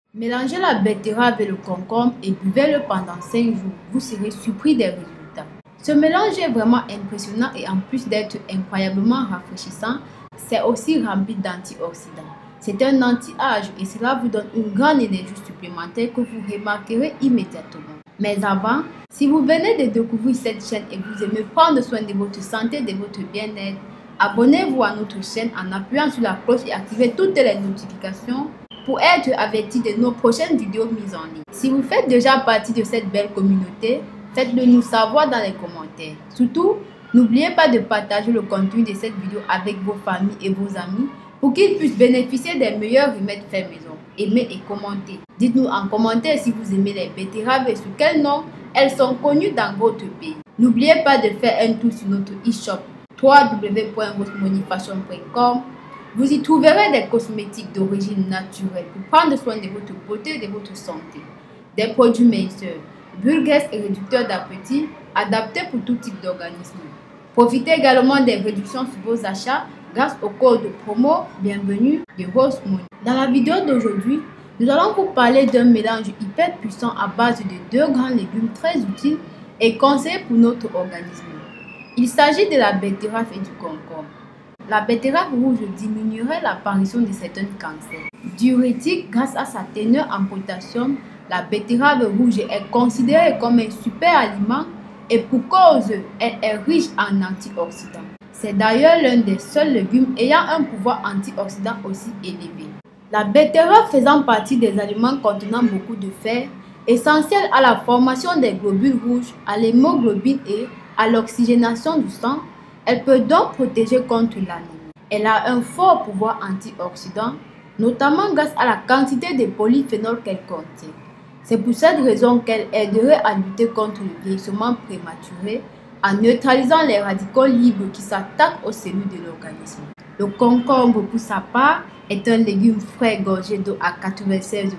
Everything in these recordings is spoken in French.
Mélangez la betterave et le concombre et buvez-le pendant 5 jours. Vous serez surpris des résultats. Ce mélange est vraiment impressionnant et en plus d'être incroyablement rafraîchissant, c'est aussi rempli d'antioxydants. C'est un anti-âge et cela vous donne une grande énergie supplémentaire que vous remarquerez immédiatement. Mais avant, si vous venez de découvrir cette chaîne et vous aimez prendre soin de votre santé et de votre bien-être, abonnez-vous à notre chaîne en appuyant sur la cloche et activez toutes les notifications pour être averti de nos prochaines vidéos mises en ligne. Si vous faites déjà partie de cette belle communauté, faites-le nous savoir dans les commentaires. Surtout, n'oubliez pas de partager le contenu de cette vidéo avec vos familles et vos amis pour qu'ils puissent bénéficier des meilleurs remèdes faits maison. Aimez et commentez. Dites-nous en commentaire si vous aimez les betteraves et sous quel nom elles sont connues dans votre pays. N'oubliez pas de faire un tour sur notre e-shop www.rosmoneyfashion.com. Vous y trouverez des cosmétiques d'origine naturelle pour prendre soin de votre beauté et de votre santé. Des produits minceurs, bulgues et réducteurs d'appétit adaptés pour tout type d'organisme. Profitez également des réductions sur vos achats grâce au code de promo Bienvenue de Rose Money. Dans la vidéo d'aujourd'hui, nous allons vous parler d'un mélange hyper puissant à base de 2 grands légumes très utiles et conseillés pour notre organisme. Il s'agit de la betterave et du concombre. La betterave rouge diminuerait l'apparition de certains cancers. Diurétique grâce à sa teneur en potassium, la betterave rouge est considérée comme un super aliment et pour cause, elle est riche en antioxydants. C'est d'ailleurs l'un des seuls légumes ayant un pouvoir antioxydant aussi élevé. La betterave faisant partie des aliments contenant beaucoup de fer, essentiel à la formation des globules rouges, à l'hémoglobine et à l'oxygénation du sang, elle peut donc protéger contre l'anémie. Elle a un fort pouvoir antioxydant, notamment grâce à la quantité de polyphénol qu'elle contient. C'est pour cette raison qu'elle aiderait à lutter contre le vieillissement prématuré en neutralisant les radicaux libres qui s'attaquent aux cellules de l'organisme. Le concombre, pour sa part, est un légume frais gorgé d'eau à 96%.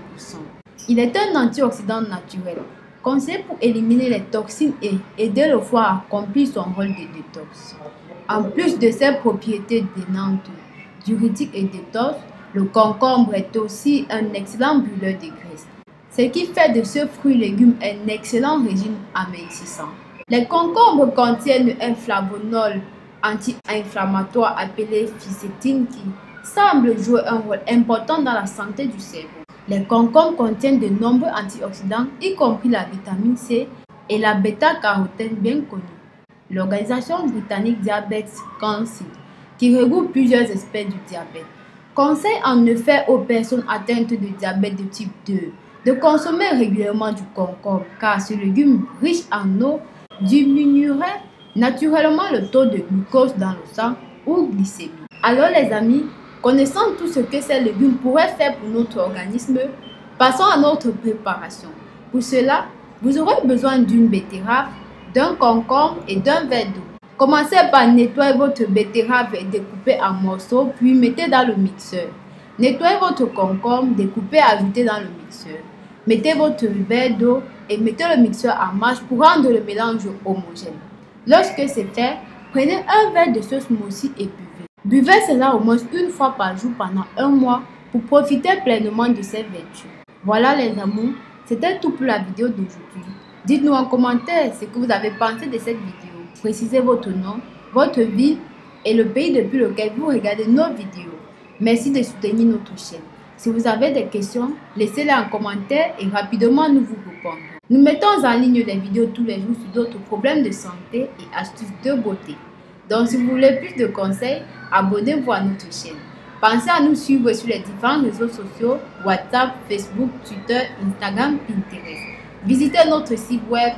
Il est un antioxydant naturel, conseillé pour éliminer les toxines et aider le foie à accomplir son rôle de détox. En plus de ses propriétés drainantes, diurétiques et détox, le concombre est aussi un excellent brûleur de graisse, ce qui fait de ce fruit-légume un excellent régime amincissant. Les concombres contiennent un flavonol anti-inflammatoire appelé ficétine qui semble jouer un rôle important dans la santé du cerveau. Les concombres contiennent de nombreux antioxydants, y compris la vitamine C et la bêta-carotène bien connue. L'organisation britannique Diabetes Council, qui regroupe plusieurs experts du diabète, conseille en effet aux personnes atteintes de diabète de type 2 de consommer régulièrement du concombre car ce légume riche en eau diminuerait naturellement le taux de glucose dans le sang ou glycémie. Alors les amis, connaissant tout ce que ces légumes pourraient faire pour notre organisme, passons à notre préparation. Pour cela, vous aurez besoin d'une betterave, d'un concombre et d'un verre d'eau. Commencez par nettoyer votre betterave et découpez en morceaux, puis mettez dans le mixeur. Nettoyez votre concombre, découpez et ajoutez dans le mixeur. Mettez votre verre d'eau et mettez le mixeur en marche pour rendre le mélange homogène. Lorsque c'est fait, prenez un verre de ce smoothie et buvez. Buvez cela au moins une fois par jour pendant 1 mois pour profiter pleinement de ses vertus. Voilà les amours, c'était tout pour la vidéo d'aujourd'hui. Dites-nous en commentaire ce que vous avez pensé de cette vidéo. Précisez votre nom, votre ville et le pays depuis lequel vous regardez nos vidéos. Merci de soutenir notre chaîne. Si vous avez des questions, laissez-les en commentaire et rapidement nous vous répondrons. Nous mettons en ligne des vidéos tous les jours sur d'autres problèmes de santé et astuces de beauté. Donc si vous voulez plus de conseils, abonnez-vous à notre chaîne. Pensez à nous suivre sur les différents réseaux sociaux, WhatsApp, Facebook, Twitter, Instagram, Pinterest. Visitez notre site web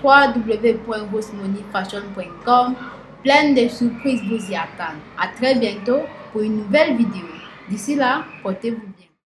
www.rosmoneyfashion.com. Plein de surprises vous y attendent. À très bientôt pour une nouvelle vidéo. D'ici là, portez-vous bien.